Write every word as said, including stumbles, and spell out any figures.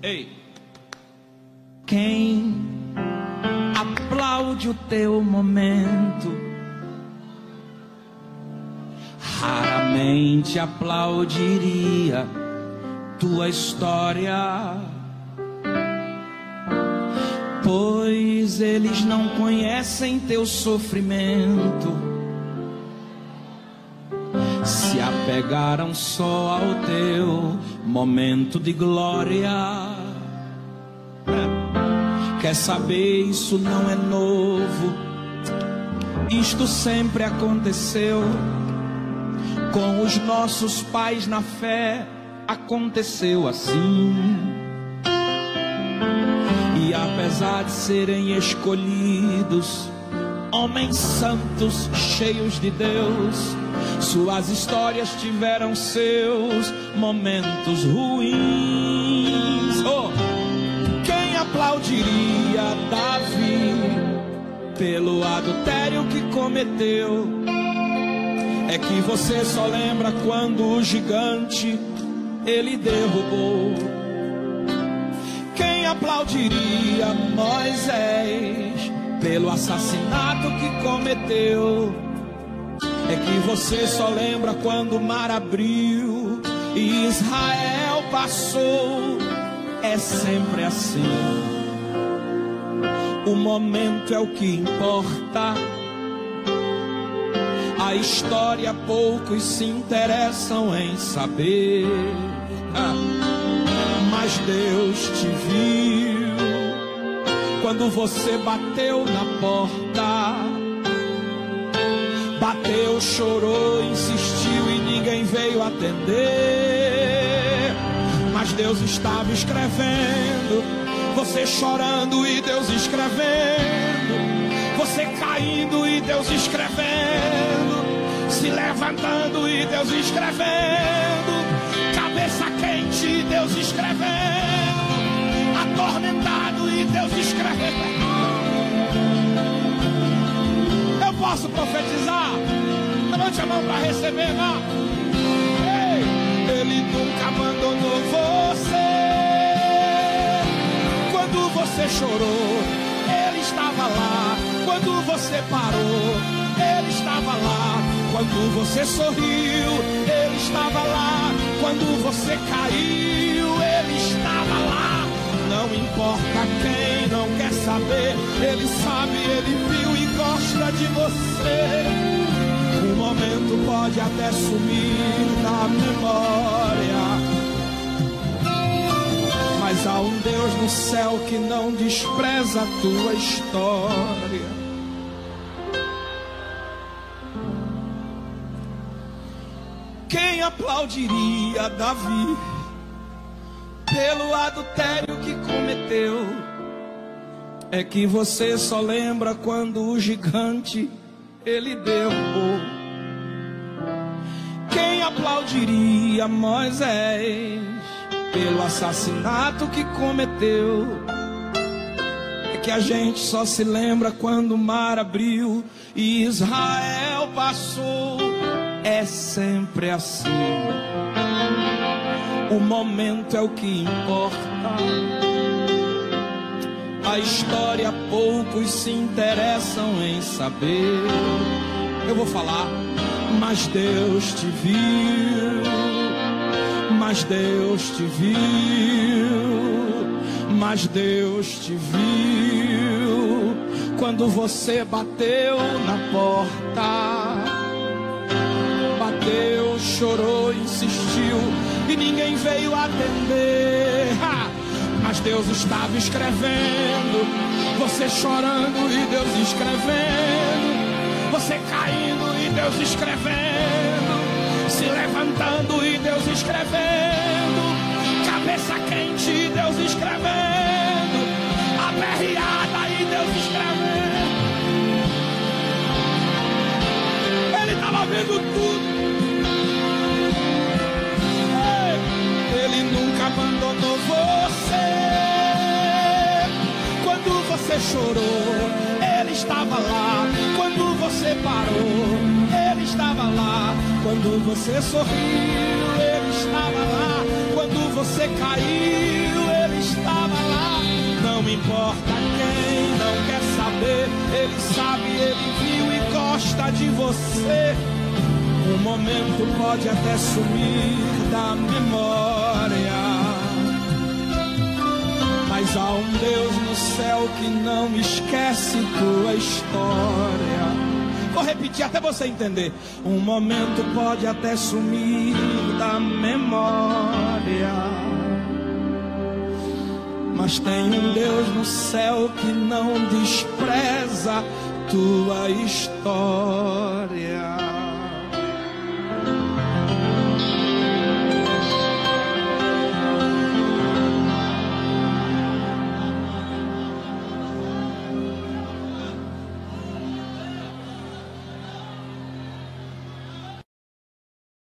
Ei, quem aplaude o teu momento raramente aplaudiria tua história, pois eles não conhecem teu sofrimento, se apegaram só ao teu momento de glória. Quer saber, isso não é novo, isto sempre aconteceu com os nossos pais na fé, aconteceu assim. E apesar de serem escolhidos, homens santos, cheios de Deus, suas histórias tiveram seus momentos ruins. Oh, quem aplaudiria Davi pelo adultério que cometeu? É que você só lembra quando o gigante ele derrubou. Quem aplaudiria Moisés pelo assassinato que cometeu? É que você só lembra quando o mar abriu e Israel passou. É sempre assim. O momento é o que importa. A história poucos se interessam em saber. Ah, mas Deus te viu quando você bateu na porta. Bateu, chorou, insistiu e ninguém veio atender. Mas Deus estava escrevendo, você chorando e Deus escrevendo, você caindo e Deus escrevendo, se levantando e Deus escrevendo, cabeça quente e Deus escrevendo, atormentado e Deus escrevendo. Eu posso profetizar? Levante a mão para receber, não? Ei, Ele nunca abandonou você. Quando você chorou, Ele estava lá. Quando você parou, Ele estava lá. Quando você sorriu, Ele estava lá. Quando você caiu, Ele estava lá. Não importa quem não quer saber, Ele sabe, Ele viu e gosta de você. Um momento pode até sumir na memória, mas há um Deus no céu que não despreza a tua história. Quem aplaudiria Davi pelo adultério que cometeu? É que você só lembra quando o gigante ele derrubou. Quem aplaudiria Moisés pelo assassinato que cometeu? É que a gente só se lembra quando o mar abriu e Israel passou. É sempre assim. O momento é o que importa. A história poucos se interessam em saber. Eu vou falar, mas Deus te viu, mas Deus te viu, mas Deus te viu quando você bateu na porta. Bateu, chorou, insistiu e ninguém veio atender. Ha! Mas Deus estava escrevendo, você chorando e Deus escrevendo, você caindo e Deus escrevendo, se levantando e Deus escrevendo, cabeça quente e Deus escrevendo, aperreada e Deus escrevendo. Ele estava vendo tudo. Ele nunca abandonou você. Quando você chorou, Ele estava lá. Quando você parou, Ele estava lá. Quando você sorriu, Ele estava lá. Quando você caiu, Ele estava importa quem não quer saber, Ele sabe, Ele viu e gosta de você. Um momento pode até sumir da memória, mas há um Deus no céu que não esquece tua história. Vou repetir até você entender. Um momento pode até sumir da memória, mas tem um Deus no céu que não despreza tua história.